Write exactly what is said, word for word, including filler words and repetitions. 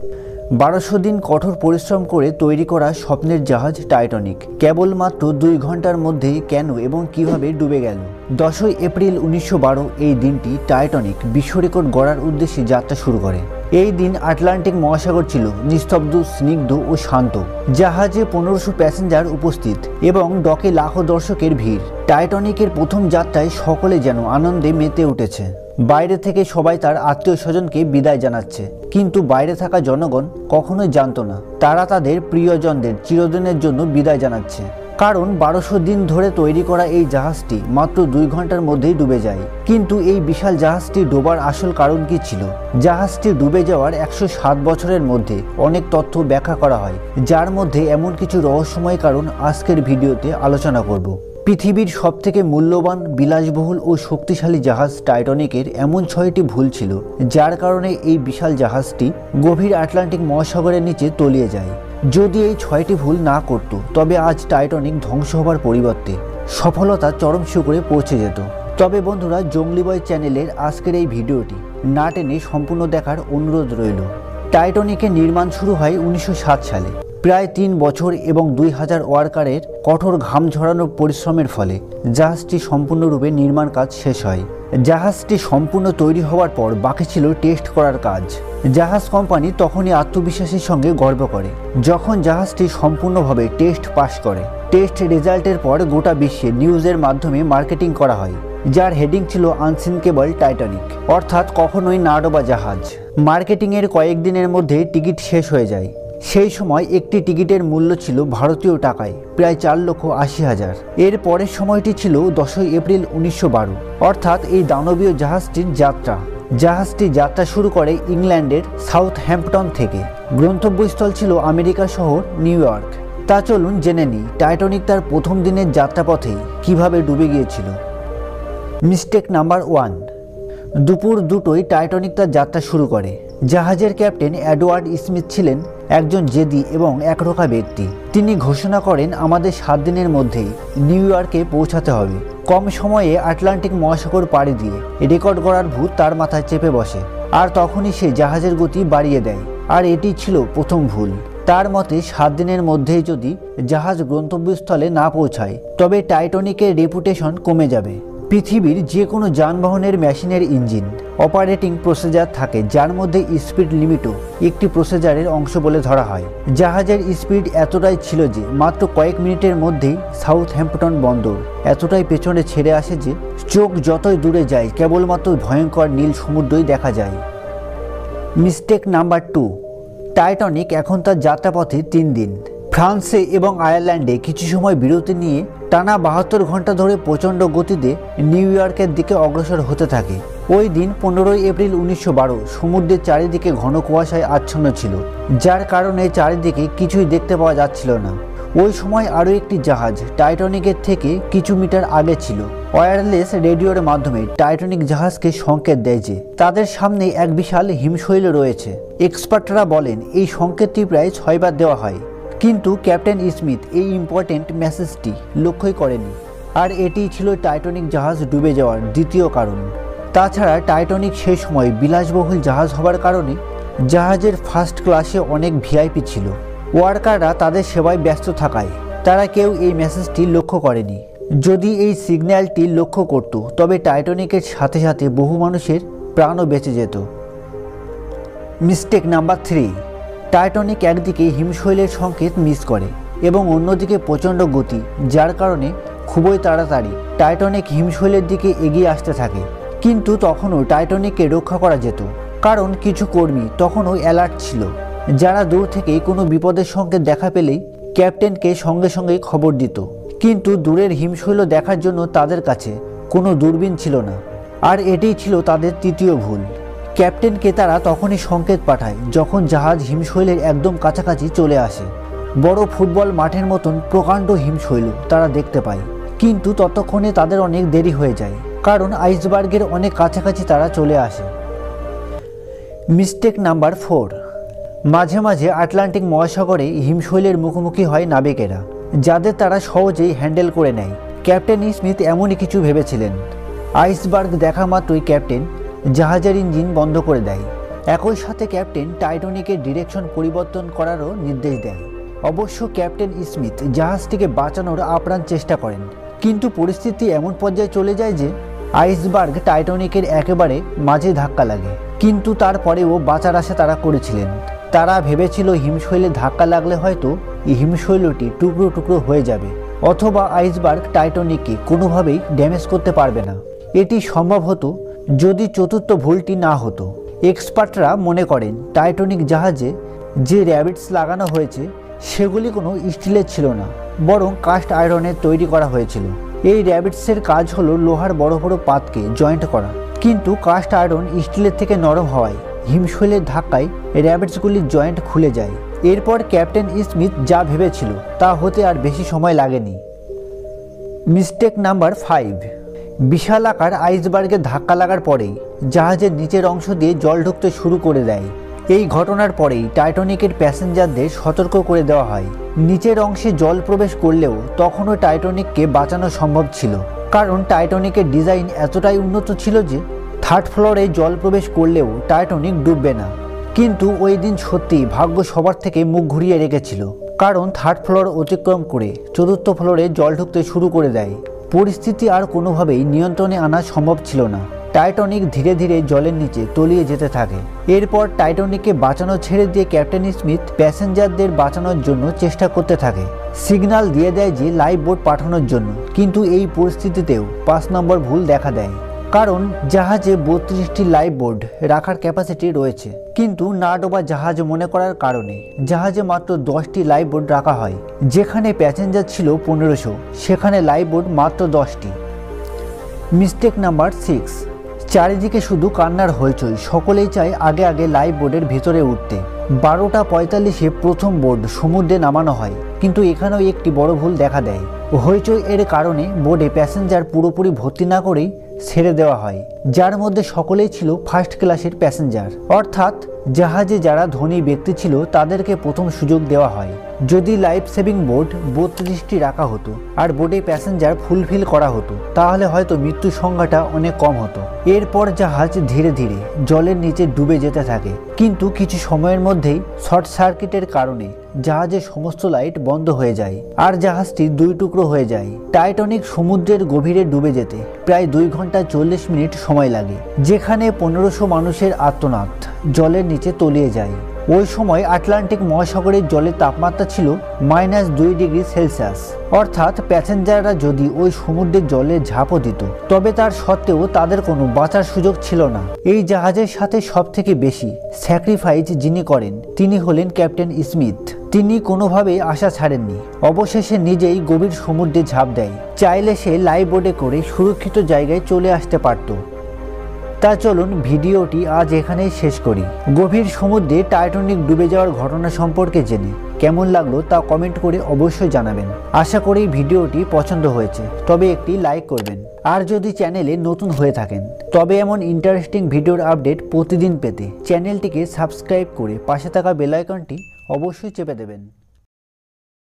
বারোশো দিন কঠোর পরিশ্রম করে তৈরি করা স্বপ্নের জাহাজ টাইটানিক কেবলমাত্র দুই ঘন্টার মধ্যেই কেন এবং কিভাবে ডুবে গেল। দশই এপ্রিল উনিশশো বারো এই দিনটি টাইটানিক বিশ্ব রেকর্ড গড়ার উদ্দেশ্যে যাত্রা শুরু করে। এই দিন আটলান্টিক মহাসাগর ছিল নিস্তব্ধ, স্নিগ্ধ ও শান্ত। জাহাজে পনেরোশো প্যাসেঞ্জার উপস্থিত এবং ডকে লাখো দর্শকের ভিড়। টাইটানিকের প্রথম যাত্রায় সকলে যেন আনন্দে মেতে উঠেছে। বাইরে থেকে সবাই তার আত্মীয় স্বজনকে বিদায় জানাচ্ছে, কিন্তু বাইরে থাকা জনগণ কখনোই জানতো না তারা তাদের প্রিয়জনদের চিরদিনের জন্য বিদায় জানাচ্ছে। কারণ বারোশো দিন ধরে তৈরি করা এই জাহাজটি মাত্র দুই ঘন্টার মধ্যেই ডুবে যায়। কিন্তু এই বিশাল জাহাজটি ডোবার আসল কারণ কি ছিল? জাহাজটি ডুবে যাওয়ার একশো সাত বছরের মধ্যে অনেক তথ্য ব্যাখ্যা করা হয়, যার মধ্যে এমন কিছু রহস্যময় কারণ আজকের ভিডিওতে আলোচনা করব। পৃথিবীর সবথেকে মূল্যবান, বিলাসবহুল ও শক্তিশালী জাহাজ টাইটানিকের এমন ছয়টি ভুল ছিল যার কারণে এই বিশাল জাহাজটি গভীর আটলান্টিক মহাসাগরের নিচে তলিয়ে যায়। যদি এই ছয়টি ভুল না করত, তবে আজ টাইটানিক ধ্বংস হবার পরিবর্তে সফলতা চরম শিখরে পৌঁছে যেত। তবে বন্ধুরা, জঙ্গলি বয় চ্যানেলের আজকের এই ভিডিওটি না টেনে সম্পূর্ণ দেখার অনুরোধ রইল। টাইটানিকের নির্মাণ শুরু হয় উনিশশো সাত সালে। প্রায় তিন বছর এবং দুই হাজার ওয়ার্কারের কঠোর ঘাম ঝরানোর পরিশ্রমের ফলে জাহাজটি সম্পূর্ণরূপে নির্মাণ কাজ শেষ হয়। জাহাজটি সম্পূর্ণ তৈরি হওয়ার পর বাকি ছিল টেস্ট করার কাজ। জাহাজ কোম্পানি তখনই আত্মবিশ্বাসের সঙ্গে গর্ব করে যখন জাহাজটি সম্পূর্ণভাবে টেস্ট পাস করে। টেস্ট রেজাল্টের পর গোটা বিশ্বে নিউজের মাধ্যমে মার্কেটিং করা হয়, যার হেডিং ছিল আনসিঙ্কেবল টাইটানিক, অর্থাৎ কখনোই না ডোবা জাহাজ। মার্কেটিংয়ের কয়েকদিনের মধ্যে টিকিট শেষ হয়ে যায়। সেই সময় একটি টিকিটের মূল্য ছিল ভারতীয় টাকায় প্রায় চার লক্ষ আশি হাজার। এর পরের সময়টি ছিল দশই এপ্রিল উনিশশো বারো, অর্থাৎ এই দানবীয় জাহাজটির যাত্রা। জাহাজটি যাত্রা শুরু করে ইংল্যান্ডের সাউথ হ্যাম্পটন থেকে। গন্তব্যস্থল ছিল আমেরিকা শহর নিউ ইয়র্ক। তা চলুন জেনে নিই টাইটানিক তার প্রথম দিনের যাত্রাপথেই কিভাবে ডুবে গিয়েছিল। Mistake number one. দুপুর দুটোই টাইটানিক তার যাত্রা শুরু করে। জাহাজের ক্যাপ্টেন এডওয়ার্ড স্মিথ ছিলেন একজন জেদি এবং একরোখা ব্যক্তি। তিনি ঘোষণা করেন, আমাদের সাত দিনের মধ্যেই নিউ ইয়র্কে পৌঁছাতে হবে। কম সময়ে আটলান্টিক মহাসাগর পাড়ি দিয়ে রেকর্ড গড়ার ভূত তার মাথায় চেপে বসে, আর তখনই সে জাহাজের গতি বাড়িয়ে দেয়। আর এটি ছিল প্রথম ভুল। তার মতে সাত দিনের মধ্যেই যদি জাহাজ গন্তব্যস্থলে না পৌঁছায়, তবে টাইটানিকের রেপুটেশন কমে যাবে। পৃথিবীর যে কোনো যানবাহনের মেশিনের ইঞ্জিন অপারেটিং প্রসেসর থাকে, যার মধ্যে স্পিড লিমিটও একটি প্রসেসরের অংশ বলে ধরা হয়। জাহাজের স্পিড এতটাই ছিল যে মাত্র কয়েক মিনিটের মধ্যেই সাউথ হ্যাম্পটন বন্দর এতটাই পেছনে ছেড়ে আসে যে চোখ যতই দূরে যায় কেবলমাত্র ভয়ঙ্কর নীল সমুদ্রই দেখা যায়। Mistake number two. টাইটানিক এখন তার যাত্রাপথে তিন দিন। ফ্রান্সে এবং আয়ারল্যান্ডে কিছু সময় বিরতি নিয়ে টানা বাহাত্তর ঘন্টা ধরে প্রচণ্ড গতিতে নিউ ইয়র্কের দিকে অগ্রসর হতে থাকে। ওই দিন পনেরোই এপ্রিল উনিশশো বারো সমুদ্রের চারিদিকে ঘন কুয়াশায় আচ্ছন্ন ছিল, যার কারণে চারিদিকে কিছুই দেখতে পাওয়া যাচ্ছিল না। ওই সময় আরও একটি জাহাজ টাইটানিকের থেকে কিছু মিটার আগে ছিল। ওয়্যারলেস রেডিওর মাধ্যমে টাইটানিক জাহাজকে সংকেত দেয় যে তাদের সামনে এক বিশাল হিমশৈল রয়েছে। এক্সপার্টরা বলেন এই সংকেতটি প্রায় ছয়বার দেওয়া হয়, কিন্তু ক্যাপ্টেন স্মিথ এই ইম্পর্টেন্ট মেসেজটি লক্ষ্যই করেনি। আর এটিই ছিল টাইটানিক জাহাজ ডুবে যাওয়ার দ্বিতীয় কারণ। তাছাড়া টাইটানিক সেই সময় বিলাসবহুল জাহাজ হবার কারণে জাহাজের ফার্স্ট ক্লাসে অনেক ভিআইপি ছিল। ওয়ার্কাররা তাদের সেবায় ব্যস্ত থাকায় তারা কেউ এই মেসেজটি লক্ষ্য করেনি। যদি এই সিগন্যালটি লক্ষ্য করত, তবে টাইটানিকের সাথে সাথে বহু মানুষের প্রাণও বেঁচে যেত। Mistake number three. টাইটানিক একদিকে হিমশৈলের সংকেত মিস করে এবং অন্যদিকে প্রচণ্ড গতি, যার কারণে খুবই তাড়াতাড়ি টাইটানিক হিমশৈলের দিকে এগিয়ে আসতে থাকে। কিন্তু তখনও টাইটানিককে রক্ষা করা যেত, কারণ কিছু কর্মী তখনও অ্যালার্ট ছিল, যারা দূর থেকেই কোনো বিপদের সংকেত দেখা পেলেই ক্যাপ্টেনকে সঙ্গে সঙ্গে খবর দিত। কিন্তু দূরের হিমশৈল দেখার জন্য তাদের কাছে কোনো দূরবীন ছিল না, আর এটিই ছিল তাদের তৃতীয় ভুল। ক্যাপ্টেনকে তারা তখনই সংকেত পাঠায় যখন জাহাজ হিমশৈলের একদম কাছাকাছি চলে আসে। বড় ফুটবল মাঠের মতন প্রকাণ্ড হিমশৈল তারা দেখতে পায়, কিন্তু ততক্ষণে তাদের অনেক দেরি হয়ে যায়, কারণ আইসবার্গের অনেক কাছাকাছি তারা চলে আসে। Mistake number four. মাঝে মাঝে আটলান্টিক মহাসাগরে হিমশৈলের মুখোমুখি হয় নাবিকেরা, যাদের তারা সহজেই হ্যান্ডেল করে নেয়। ক্যাপ্টেন স্মিথ এমনই কিছু ভেবেছিলেন। আইসবার্গ দেখা মাত্রই ক্যাপ্টেন জাহাজের ইঞ্জিন বন্ধ করে দেয় একই সাথে ক্যাপ্টেন টাইটানিকের ডিরেকশন পরিবর্তন করারও নির্দেশ দেয়। অবশ্য ক্যাপ্টেন স্মিথ জাহাজটিকে বাঁচানোর আপ্রাণ চেষ্টা করেন, কিন্তু পরিস্থিতি এমন পর্যায়ে চলে যায় যে আইসবার্গ টাইটানিকের একেবারে মাঝে ধাক্কা লাগে। কিন্তু তারপরেও বাঁচার আশা তারা করেছিলেন। তারা ভেবেছিল হিমশৈলে ধাক্কা লাগলে হয়তো এই হিমশৈলটি টুকরো টুকরো হয়ে যাবে, অথবা আইসবার্গ টাইটানিককে কোনোভাবেই ড্যামেজ করতে পারবে না। এটি সম্ভব হতো যদি চতুর্থ ভুলটি না হতো। এক্সপার্টরা মনে করেন টাইটানিক জাহাজে যে র্যাবিটস লাগানো হয়েছে সেগুলি কোনো স্টিলের ছিল না, বরং কাস্ট আয়রনের তৈরি করা হয়েছিল। এই র্যাবিটসের কাজ হলো লোহার বড় বড় পাতকে জয়েন্ট করা, কিন্তু কাস্ট আয়রন স্টিলের থেকে নরম হওয়ায় হিমশৈলের ধাক্কায় র্যাবিটসগুলির জয়েন্ট খুলে যায়। এরপর ক্যাপ্টেন স্মিথ যা ভেবেছিল তা হতে আর বেশি সময় লাগেনি। Mistake number five. বিশাল আকার আইসবার্গে ধাক্কা লাগার পরেই জাহাজের নিচের অংশ দিয়ে জল ঢুকতে শুরু করে দেয়। এই ঘটনার পরেই টাইটানিকের প্যাসেঞ্জারদের সতর্ক করে দেওয়া হয়। নিচের অংশে জল প্রবেশ করলেও তখনও টাইটানিককে বাঁচানো সম্ভব ছিল, কারণ টাইটানিকের ডিজাইন এতটাই উন্নত ছিল যে থার্ড ফ্লোরে জল প্রবেশ করলেও টাইটানিক ডুববে না। কিন্তু ওই দিন সত্যিই ভাগ্য সবার থেকে মুখ ঘুরিয়ে রেখেছিল, কারণ থার্ড ফ্লোর অতিক্রম করে চতুর্থ ফ্লোরে জল ঢুকতে শুরু করে দেয়। পরিস্থিতি আর কোনোভাবেই নিয়ন্ত্রণে আনা সম্ভব ছিল না। টাইটানিক ধীরে ধীরে জলের নিচে তলিয়ে যেতে থাকে। এরপর টাইটানিককে বাঁচানো ছেড়ে দিয়ে ক্যাপ্টেন স্মিথ প্যাসেঞ্জারদের বাঁচানোর জন্য চেষ্টা করতে থাকে। সিগন্যাল দিয়ে দেয় যে লাইফ বোট পাঠানোর জন্য, কিন্তু এই পরিস্থিতিতেও পাঁচ নম্বর ভুল দেখা দেয়, কারণ জাহাজে বত্রিশটি লাইফ বোট রাখার ক্যাপাসিটি রয়েছে, কিন্তু না ডোবা জাহাজ মনে করার কারণে জাহাজে মাত্র দশটি লাইফ বোট রাখা হয়। যেখানে প্যাসেঞ্জার ছিল পনেরোশো, সেখানে লাইফ বোট মাত্র দশটি। Mistake number six. চারিদিকে শুধু কান্নার হইচই, সকলেই চায় আগে আগে লাইফ বোটের ভিতরে উঠতে। বারোটা পঁয়তাল্লিশে প্রথম বোট সমুদ্রে নামানো হয়, কিন্তু এখানেও একটি বড় ভুল দেখা দেয়। হইচই এর কারণে বোটে প্যাসেঞ্জার পুরোপুরি ভর্তি না করেই ছেড়ে দেওয়া হয়, যার মধ্যে সকলেই ছিল ফার্স্ট ক্লাসের প্যাসেঞ্জার। অর্থাৎ জাহাজে যারা ধনী ব্যক্তি ছিল তাদেরকে প্রথম সুযোগ দেওয়া হয়। যদি লাইফ সেভিং বোট বত্রিশটি রাখা হতো আর বোটে প্যাসেঞ্জার ফুলফিল করা হতো, তাহলে হয়তো মৃত্যুর সংখ্যাটা অনেক কম হতো। এরপর জাহাজ ধীরে ধীরে জলের নিচে ডুবে যেতে থাকে, কিন্তু কিছু সময়ের মধ্যেই শর্ট সার্কিটের কারণে জাহাজের সমস্ত লাইট বন্ধ হয়ে যায় আর জাহাজটি দুই টুকরো হয়ে যায়। টাইটানিক সমুদ্রের গভীরে ডুবে যেতে প্রায় দুই ঘন্টা চল্লিশ মিনিট সময় লাগে, যেখানে পনেরোশো মানুষের আর্তনাদ জলের নিচে তলিয়ে যায়। ওই সময় আটলান্টিক মহাসাগরের জলের তাপমাত্রা ছিল মাইনাস দুই ডিগ্রি সেলসিয়াস। অর্থাৎ প্যাসেঞ্জাররা যদি ওই সমুদ্রের জলে ঝাঁপও দিত, তবে তার সত্ত্বেও তাদের কোনো বাঁচার সুযোগ ছিল না। এই জাহাজের সাথে সব থেকে বেশি স্যাক্রিফাইস যিনি করেন তিনি হলেন ক্যাপ্টেন স্মিথ। তিনি কোনোভাবেই আশা ছাড়েননি, অবশেষে নিজেই গভীর সমুদ্রে ঝাঁপ দেয়। চাইলে সে লাইফ বোটে করে সুরক্ষিত জায়গায় চলে আসতে পারত। তা চলুন ভিডিওটি আজ এখানেই শেষ করি। গভীর সমুদ্রে টাইটানিক ডুবে যাওয়ার ঘটনা সম্পর্কে জেনে কেমন লাগলো তা কমেন্ট করে অবশ্যই জানাবেন। আশা করি ভিডিওটি পছন্দ হয়েছে, তবে একটি লাইক করবেন। আর যদি চ্যানেলে নতুন হয়ে থাকেন তবে এমন ইন্টারেস্টিং ভিডিওর আপডেট প্রতিদিন পেতে চ্যানেলটিকে সাবস্ক্রাইব করে পাশে থাকা বেল আইকনটি অবশ্যই চেপে দেবেন।